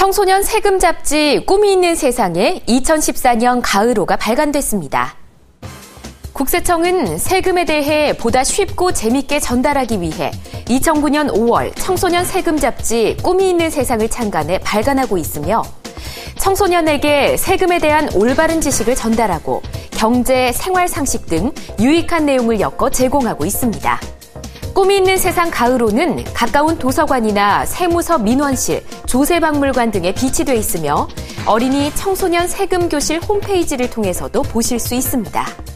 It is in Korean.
청소년 세금 잡지 꿈이 있는 세상에 2014년 가을호가 발간됐습니다. 국세청은 세금에 대해 보다 쉽고 재밌게 전달하기 위해 2009년 5월 청소년 세금 잡지 꿈이 있는 세상을 창간해 발간하고 있으며 청소년에게 세금에 대한 올바른 지식을 전달하고 경제, 생활 상식 등 유익한 내용을 엮어 제공하고 있습니다. 꿈이 있는 세상 가을호는 가까운 도서관이나 세무서 민원실, 조세박물관 등에 비치돼 있으며 어린이 청소년 세금교실 홈페이지를 통해서도 보실 수 있습니다.